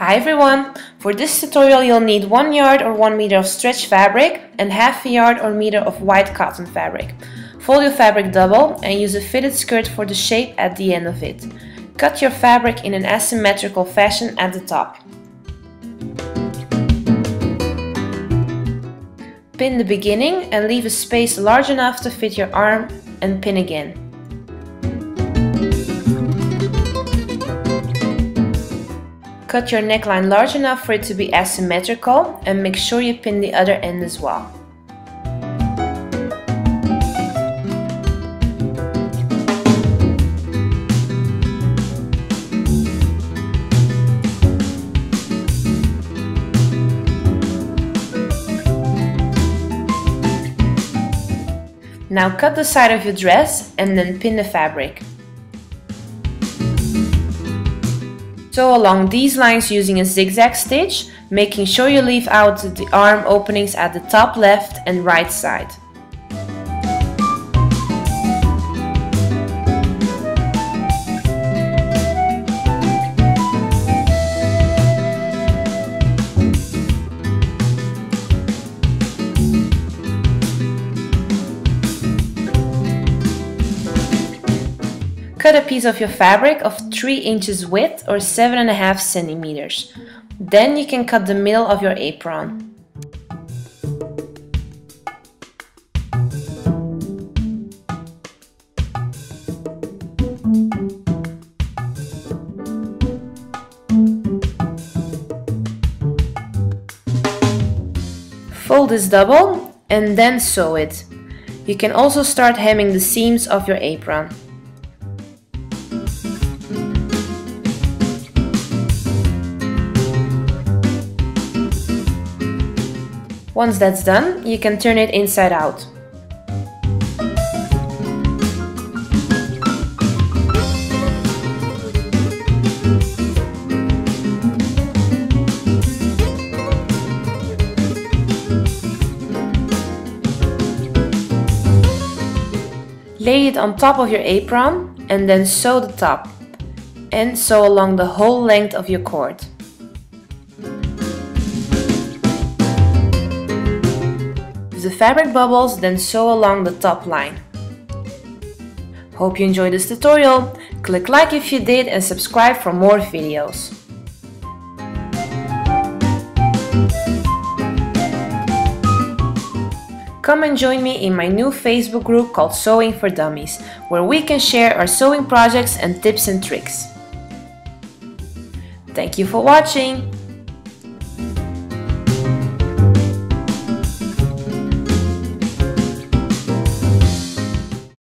Hi everyone! For this tutorial you'll need 1 yard or 1 meter of stretch fabric and half a yard or meter of white cotton fabric. Fold your fabric double and use a fitted skirt for the shape at the end of it. Cut your fabric in an asymmetrical fashion at the top. Pin the beginning and leave a space large enough to fit your arm and pin again. Cut your neckline large enough for it to be asymmetrical and make sure you pin the other end as well. Now cut the side of your dress and then pin the fabric. Sew along these lines using a zigzag stitch, making sure you leave out the arm openings at the top left and right side. Cut a piece of your fabric of 3 inches width or 7.5 centimeters. Then you can cut the middle of your apron. Fold this double and then sew it. You can also start hemming the seams of your apron. Once that's done, you can turn it inside out. Lay it on top of your apron and then sew the top and sew along the whole length of your cord. If the fabric bubbles, then sew along the top line. Hope you enjoyed this tutorial. Click like if you did and subscribe for more videos. Come and join me in my new Facebook group called Sewing for Dummies, where we can share our sewing projects and tips and tricks. Thank you for watching!